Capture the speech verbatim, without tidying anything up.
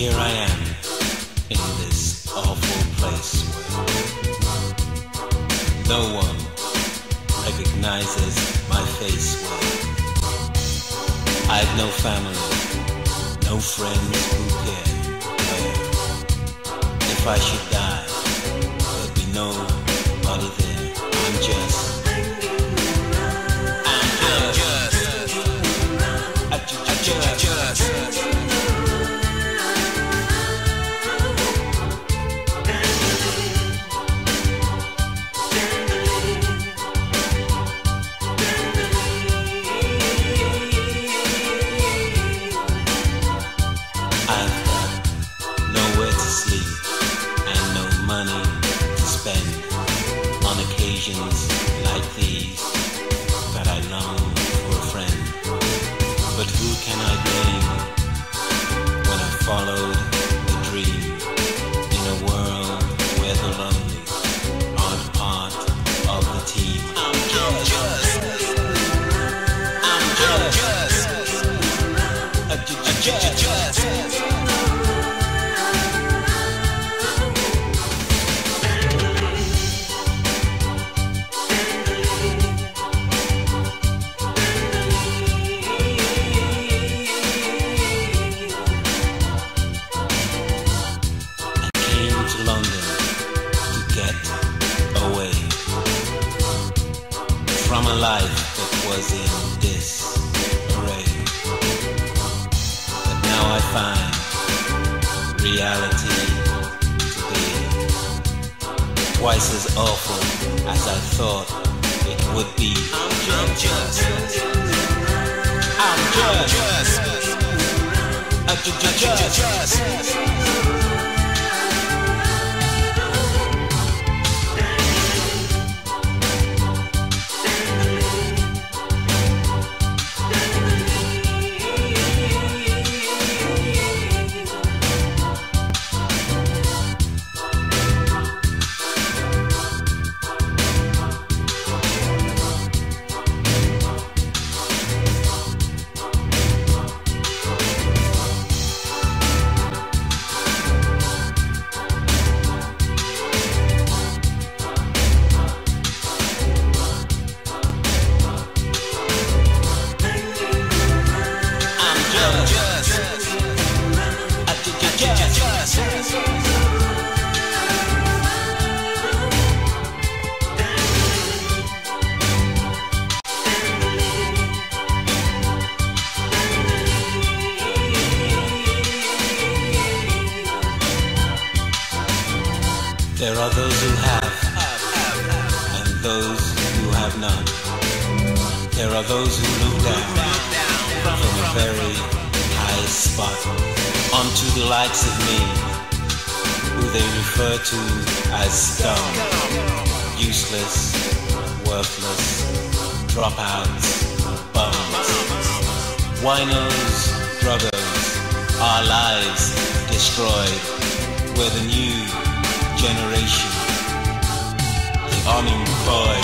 here I am in this awful place where no one recognizes my face, where I've no family, no friends who care, where if I should die, there'd be nobody there. I'm just I'm just I just, I just, I just like these that I long for a friend. But who can I blame when I followed a dream in a world where the lonely aren't part of the team? I'm just I'm just I'm just just just life that was in disarray, but now I find reality to be twice as awful as I thought it would be. I'm just I'm just I'm just just just There are those who have, and those who have not. There are those who look down from a very high spot onto the likes of me, who they refer to as scum, useless, worthless, dropouts, bums, winos, druggers, our lives destroyed. We're the new generation, the unemployed.